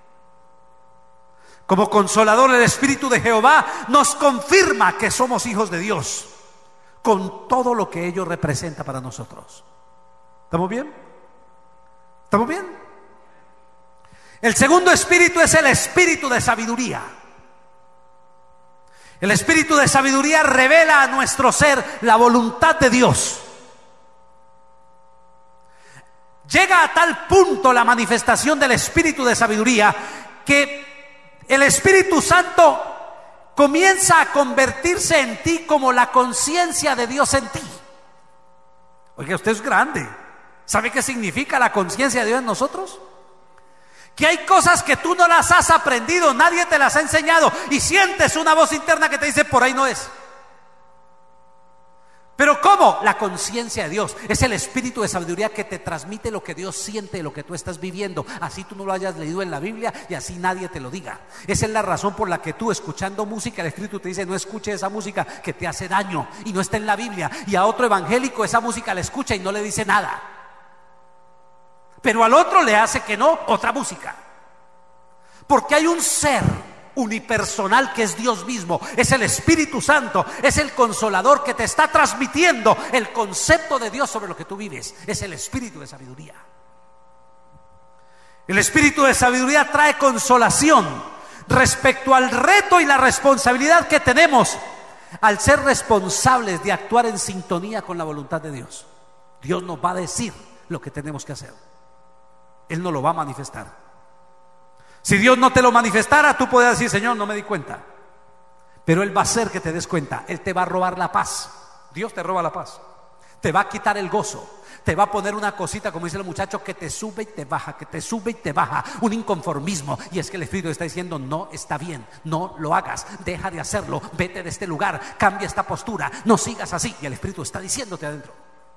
Como consolador, el Espíritu de Jehová nos confirma que somos hijos de Dios, con todo lo que ello representa para nosotros. ¿Estamos bien? ¿Estamos bien? El segundo espíritu es el espíritu de sabiduría. El espíritu de sabiduría revela a nuestro ser la voluntad de Dios. Llega a tal punto la manifestación del espíritu de sabiduría que el Espíritu Santo comienza a convertirse en ti como la conciencia de Dios en ti. Oiga, usted es grande. ¿Sabe qué significa la conciencia de Dios en nosotros? Que hay cosas que tú no las has aprendido, nadie te las ha enseñado, y sientes una voz interna que te dice: por ahí no es. Pero ¿cómo? La conciencia de Dios es el espíritu de sabiduría que te transmite lo que Dios siente, lo que tú estás viviendo, así tú no lo hayas leído en la Biblia y así nadie te lo diga. Esa es la razón por la que tú, escuchando música, el espíritu te dice: no escuche esa música que te hace daño y no está en la Biblia. Y a otro evangélico esa música la escucha y no le dice nada, pero al otro le hace que no, otra música. Porque hay un ser unipersonal que es Dios mismo, es el Espíritu Santo, es el consolador que te está transmitiendo el concepto de Dios sobre lo que tú vives. Es el espíritu de sabiduría. El espíritu de sabiduría trae consolación respecto al reto y la responsabilidad que tenemos al ser responsables de actuar en sintonía con la voluntad de Dios. Dios nos va a decir lo que tenemos que hacer. Él no lo va a manifestar. Si Dios no te lo manifestara, tú puedes decir: Señor, no me di cuenta. Pero Él va a hacer que te des cuenta. Él te va a robar la paz. Dios te roba la paz. te va a quitar el gozo. Te va a poner una cosita, como dice el muchacho, que te sube y te baja, que te sube y te baja, un inconformismo. Y es que el Espíritu está diciendo: no está bien, no lo hagas, deja de hacerlo, vete de este lugar, cambia esta postura, no sigas así. Y el Espíritu está diciéndote adentro.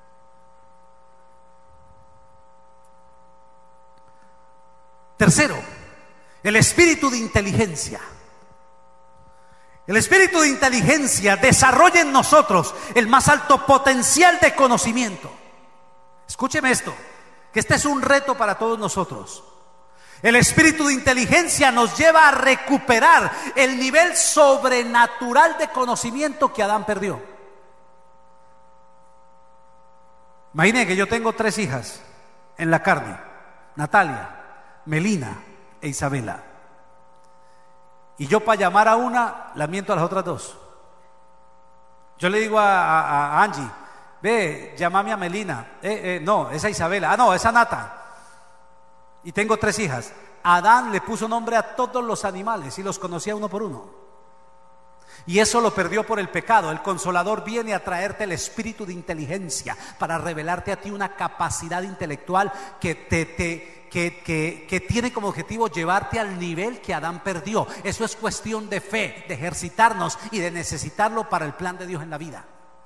Tercero, el espíritu de inteligencia. El espíritu de inteligencia desarrolla en nosotros el más alto potencial de conocimiento. Escúcheme esto, que este es un reto para todos nosotros. El espíritu de inteligencia nos lleva a recuperar el nivel sobrenatural de conocimiento que Adán perdió. Imaginen que yo tengo 3 hijas en la carne: Natalia, Melina e Isabela. Y yo, para llamar a una, la miento a las otras 2. Yo le digo a Angie: ve, llámame a Melina. No, esa Isabela. No, esa Nata. Y tengo 3 hijas. Adán le puso nombre a todos los animales y los conocía uno por uno. Y eso lo perdió por el pecado. El Consolador viene a traerte el espíritu de inteligencia para revelarte a ti una capacidad intelectual que tiene como objetivo llevarte al nivel que Adán perdió. Eso es cuestión de fe, de ejercitarnos y de necesitarlo para el plan de Dios en la vida.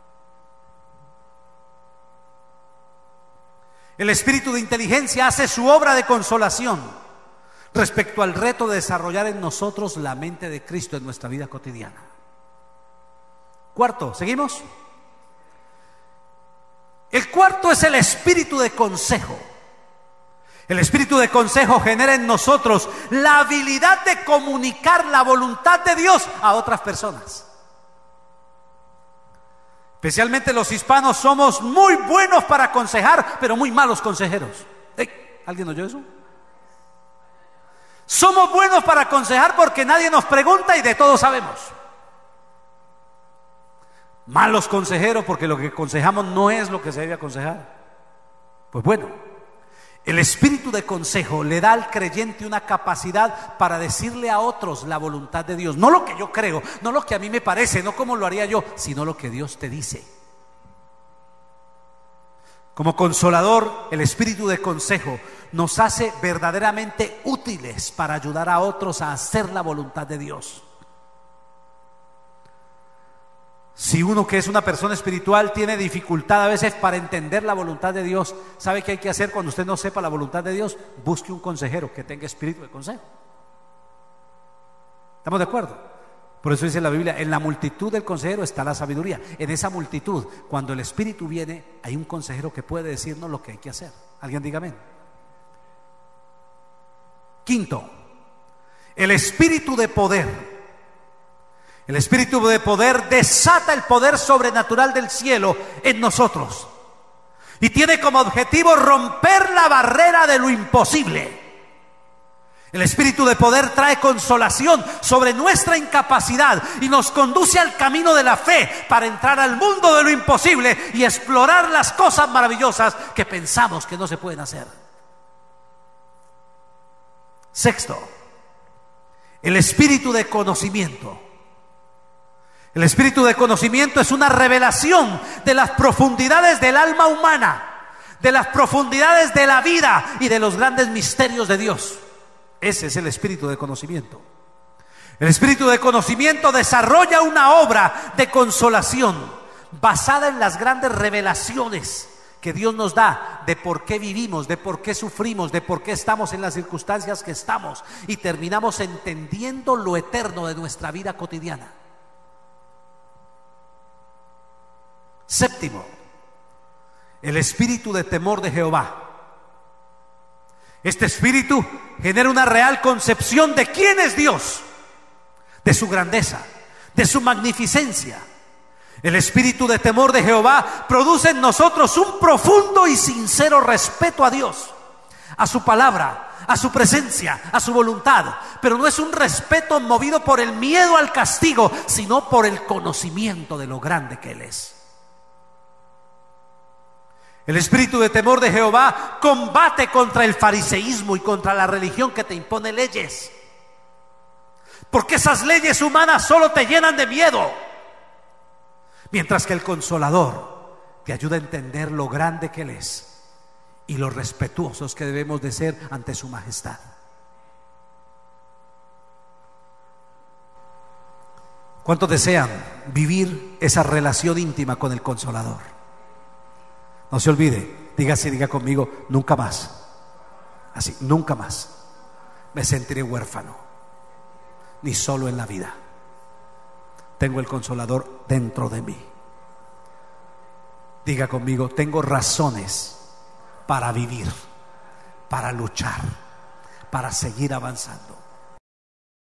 El espíritu de inteligencia hace su obra de consolación respecto al reto de desarrollar en nosotros la mente de Cristo en nuestra vida cotidiana. Cuarto, ¿seguimos? El cuarto es el espíritu de consejo. El espíritu de consejo genera en nosotros la habilidad de comunicar la voluntad de Dios a otras personas. Especialmente los hispanos somos muy buenos para aconsejar, pero muy malos consejeros. ¿Alguien oyó eso? Somos buenos para aconsejar porque nadie nos pregunta y de todo sabemos. Malos consejeros porque lo que aconsejamos no es lo que se debe aconsejar. Pues bueno, el espíritu de consejo le da al creyente una capacidad para decirle a otros la voluntad de Dios. No lo que yo creo, no lo que a mí me parece, no como lo haría yo, sino lo que Dios te dice. Como consolador, el espíritu de consejo nos hace verdaderamente útiles para ayudar a otros a hacer la voluntad de Dios. Si uno que es una persona espiritual tiene dificultad a veces para entender la voluntad de Dios, ¿sabe qué hay que hacer cuando usted no sepa la voluntad de Dios? Busque un consejero que tenga espíritu de consejo. ¿Estamos de acuerdo? Por eso dice la Biblia: en la multitud del consejero está la sabiduría. En esa multitud, cuando el espíritu viene, hay un consejero que puede decirnos lo que hay que hacer. ¿Alguien diga amén? Quinto, el espíritu de poder. El espíritu de poder desata el poder sobrenatural del cielo en nosotros y tiene como objetivo romper la barrera de lo imposible. El espíritu de poder trae consolación sobre nuestra incapacidad y nos conduce al camino de la fe para entrar al mundo de lo imposible y explorar las cosas maravillosas que pensamos que no se pueden hacer. Sexto, el espíritu de conocimiento. El espíritu de conocimiento es una revelación de las profundidades del alma humana, de las profundidades de la vida y de los grandes misterios de Dios. Ese es el espíritu de conocimiento. El espíritu de conocimiento desarrolla una obra de consolación basada en las grandes revelaciones que Dios nos da de por qué vivimos, de por qué sufrimos, de por qué estamos en las circunstancias que estamos y terminamos entendiendo lo eterno de nuestra vida cotidiana. Séptimo, el espíritu de temor de Jehová. Este espíritu genera una real concepción de quién es Dios, de su grandeza, de su magnificencia. El espíritu de temor de Jehová produce en nosotros un profundo y sincero respeto a Dios, a su palabra, a su presencia, a su voluntad. Pero no es un respeto movido por el miedo al castigo, sino por el conocimiento de lo grande que Él es. El espíritu de temor de Jehová combate contra el fariseísmo y contra la religión que te impone leyes, porque esas leyes humanas solo te llenan de miedo, mientras que el Consolador te ayuda a entender lo grande que Él es y lo respetuosos que debemos de ser ante su majestad. ¿Cuántos desean vivir esa relación íntima con el Consolador? No se olvide, diga conmigo, nunca más. Así, nunca más me sentiré huérfano, ni solo en la vida. Tengo el Consolador dentro de mí. Diga conmigo, tengo razones para vivir, para luchar, para seguir avanzando.